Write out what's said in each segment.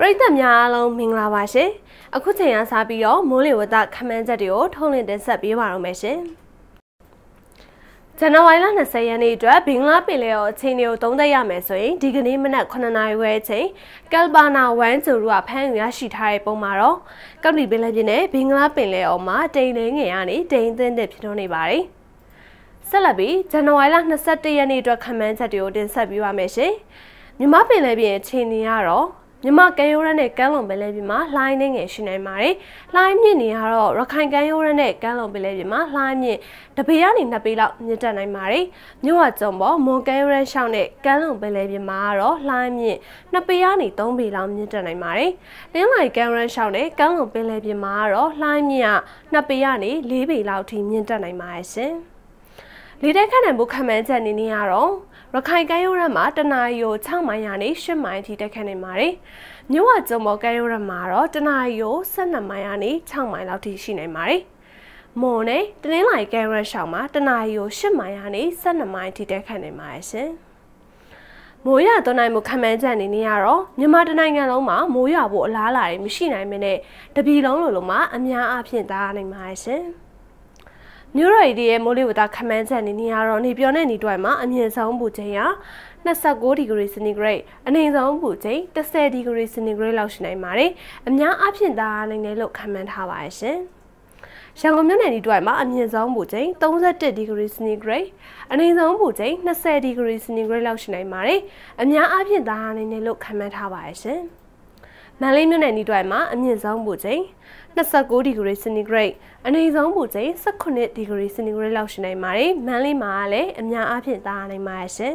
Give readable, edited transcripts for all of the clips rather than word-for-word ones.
ရိသတ်များအားလုံးမင်္ဂလာပါရှင်။အခုချိန်ကစပြီးတော့မိုးလေဝသခန့်မှန်းချက်တွေကိုထုတ်လွှင့်တင်ဆက်ပေးပါရမယ်ရှင်။ဇန်နဝါရီလ20ရက်နေ့အတွက်ဘင်္ဂလားပင်လယ်အော်အခြေအနေကိုသုံးသပ်ရမယ်ဆိုရင်ဒီကနေ့မနက်9နာရီဝဲအချိန်ကယ်ဘာနာဝမ်ဂျိုရဖမ်းယူရရှိထားတဲ့ပုံမှာတော့ကောက်တီပင်လယ်ပြင်နဲ့ဘင်္ဂလားပင်လယ်အော်မှာတိမ်နှင်းငယ်ကနေတိမ်သင်းတဲ့ဖြစ်ထွန်းနေပါတယ်။ဆက်လက်ပြီးဇန်နဝါရီလ21ရက်နေ့အတွက်ခန့်မှန်းချက်တွေကိုတင်ဆက်ပေးပါမယ်ရှင်။မြမပင်လယ်ပြင်အခြေအနေကတော့မြမကမ်းရိုးတန်းနဲ့ကမ်းလွန်ပင်လယ်ပြင်မှာလှိုင်းနေငယ်ရှိနိုင်ပါတယ်။လှိုင်းမြင့်နေကတော့ရခိုင်ကမ်းရိုးတန်းနဲ့ကမ်းလွန်ပင်လယ်ပြင်မှာလှိုင်းမြင့်တစ်ပေကနေ2ပေလောက်မြင့်တက်နိုင်ပါတယ်။မြို့ဝကျုံပေါ်မွန်ကမ်းရိုးတန်းရှောင်းနဲ့ကမ်းလွန်ပင်လယ်ပြင်မှာကတော့လှိုင်းမြင့်2ပေကနေ3ပေလောက်မြင့်တက်နိုင်ပါတယ်။လင်းလိုင်ကမ်းရိုးတန်းရှောင်းနဲ့ကမ်းလွန်ပင်လယ်ပြင်မှာကတော့လှိုင်းမြင့်2ပေကနေ4ပေလောက်ထိမြင့်တက်နိုင်ပါတယ်ရှင်။လေတိုက်ခတ်နိုင်မှုခန့်မှန်းချက်အနေနဲ့ကတော့ရခိုင်ကမ်းရိုးတန်းမှာတနအီကို6မိုင်ကနေ8မိုင်ထိတက်ခတ်နိုင်ပါတယ်။မြို့ဝကျုံပေါ်ကမ်းရိုးတန်းမှာတော့တနအီကို12မိုင်ကနေ6မိုင်လောက်ထိရှိနိုင်ပါတယ်။မွန်နဲ့တနင်္လာရီကမ်းရိုးတန်းရှောင်းမှာတနအီကို8မိုင်ကနေ12မိုင်ထိတက်ခတ်နိုင်ပါတယ်ရှင်။မိုးရွာသွန်းနိုင်မှုခန့်မှန်းချက်အနေနဲ့ကတော့မြန်မာနိုင်ငံလုံးမှာမိုးရွာဖို့အလားအလာတွေမရှိနိုင်မနဲ့တပြည်လုံးလိုမှာအများအားဖြင့်သားနိုင်ပါတယ်ရှင်။မြို့တော်ရီရဲ့မိုးလေဝသခန့်မှန်းချက်အနေနဲ့ကတော့နေပြောတဲ့နေတွက်မှာအမြင့်ဆုံးပူချိန်က29ဒီဂရီစင်တီဂရိတ်အနိမ့်ဆုံးပူချိန်30ဒီဂရီစင်တီဂရိတ်လောက်ရှိနိုင်ပါတယ်။အများအားဖြင့်သားနိုင်တယ်လို့ခန့်မှန်းထားပါတယ်ရှင်။ရန်ကုန်မြို့နယ်နေတွက်မှာအမြင့်ဆုံးပူချိန်31ဒီဂရီစင်တီဂရိတ်အနိမ့်ဆုံးပူချိန်20ဒီဂရီစင်တီဂရိတ်လောက်ရှိနိုင်ပါတယ်။အများအားဖြင့်သားနိုင်တယ်လို့ခန့်မှန်းထားပါတယ်ရှင်။မန္တလေးမြို့နယ်နေတွက်မှာအမြင့်ဆုံးပူချိန်29ဒီဂရီစင်တီဂရိတ်အနိမ့်ဆုံးပူချိန်18ဒီဂရီစင်တီဂရိတ်လောက်ရှိနိုင်ပါတယ်။မန္တလေးမှာလည်းအများအားဖြင့်သားနိုင်ပါတယ်ရှင်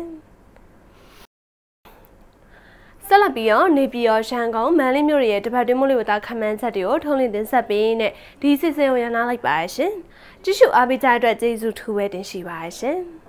။ဆက်လက်ပြီးတော့နေပြည်တော်ရန်ကုန်မန္တလေးမြို့ရဲ့တပတ်တွင်းမိုးလေဝသခန့်မှန်းချက်တွေကိုထုတ်လွှင့်တင်ဆက်ပေးနဲ့ဒီစီစဉ်ကိုရနာလိုက်ပါရရှင်။ကြည့်ရှုအားပေးကြတဲ့အတွက်ကျေးဇူးထူးပဲတင်ရှိပါရရှင်။